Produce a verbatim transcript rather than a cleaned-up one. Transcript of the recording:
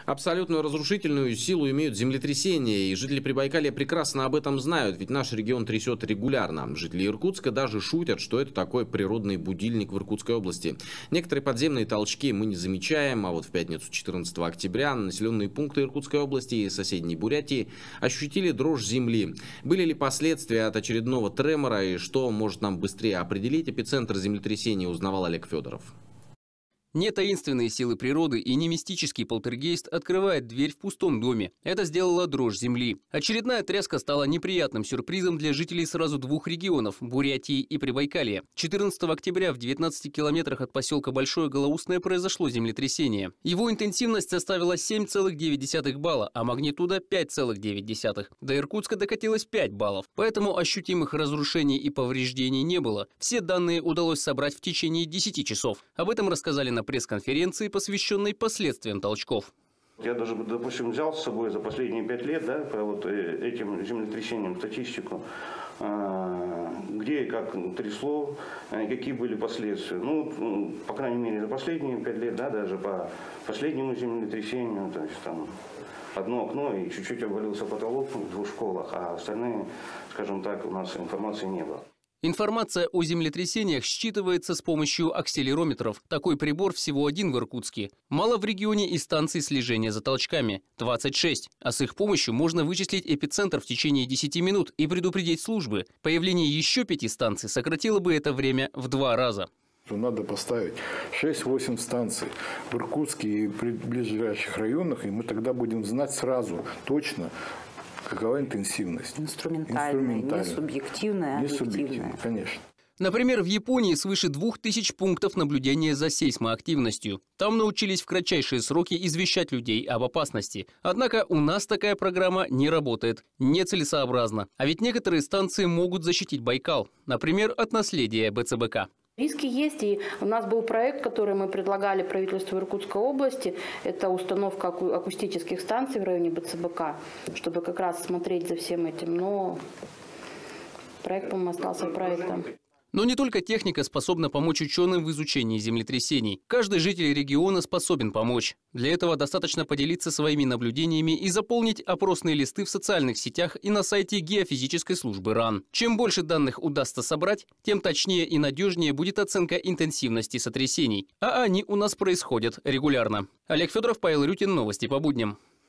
Абсолютную разрушительную силу имеют землетрясения, и жители Прибайкалья прекрасно об этом знают, ведь наш регион трясет регулярно. Жители Иркутска даже шутят, что это такой природный будильник в Иркутской области. Некоторые подземные толчки мы не замечаем, а вот в пятницу четырнадцатого октября населенные пункты Иркутской области и соседней Бурятии ощутили дрожь земли. Были ли последствия от очередного тремора и что может нам быстрее определить эпицентр землетрясения, узнавал Олег Федоров. Не таинственные силы природы и не мистический полтергейст открывает дверь в пустом доме. Это сделала дрожь земли. Очередная тряска стала неприятным сюрпризом для жителей сразу двух регионов – Бурятии и Прибайкалья. четырнадцатого октября в девятнадцати километрах от поселка Большое Голоусное произошло землетрясение. Его интенсивность составила семь целых девять десятых балла, а магнитуда – пять целых девять десятых. До Иркутска докатилось пять баллов, поэтому ощутимых разрушений и повреждений не было. Все данные удалось собрать в течение десяти часов. Об этом рассказали на на пресс-конференции, посвященной последствиям толчков. Я даже, допустим, взял с собой за последние пять лет, да, по вот этим землетрясениям статистику, где и как трясло, какие были последствия. Ну, по крайней мере, за последние пять лет, да, даже по последнему землетрясению, то есть там одно окно и чуть-чуть обвалился потолок в двух школах, а остальные, скажем так, у нас информации не было. Информация о землетрясениях считывается с помощью акселерометров. Такой прибор всего один в Иркутске. Мало в регионе и станций слежения за толчками – двадцать шесть. А с их помощью можно вычислить эпицентр в течение десяти минут и предупредить службы. Появление еще пяти станций сократило бы это время в два раза. Надо поставить шесть-восемь станций в Иркутске и при ближайших районах, и мы тогда будем знать сразу, точно, какова интенсивность. Инструментальная, Инструментальная. не субъективная, а не объективная. субъективная, конечно. Например, в Японии свыше двух тысяч пунктов наблюдения за сейсмоактивностью. Там научились в кратчайшие сроки извещать людей об опасности. Однако у нас такая программа не работает, нецелесообразно. А ведь некоторые станции могут защитить Байкал, например, от наследия бэ цэ бэ ка. Риски есть, и у нас был проект, который мы предлагали правительству Иркутской области. Это установка акустических станций в районе бэ цэ бэ ка, чтобы как раз смотреть за всем этим. Но проект, по-моему, остался проектом. Но не только техника способна помочь ученым в изучении землетрясений. Каждый житель региона способен помочь. Для этого достаточно поделиться своими наблюдениями и заполнить опросные листы в социальных сетях и на сайте геофизической службы РАН. Чем больше данных удастся собрать, тем точнее и надежнее будет оценка интенсивности сотрясений. А они у нас происходят регулярно. Олег Федоров, Павел Рютин, новости по будням.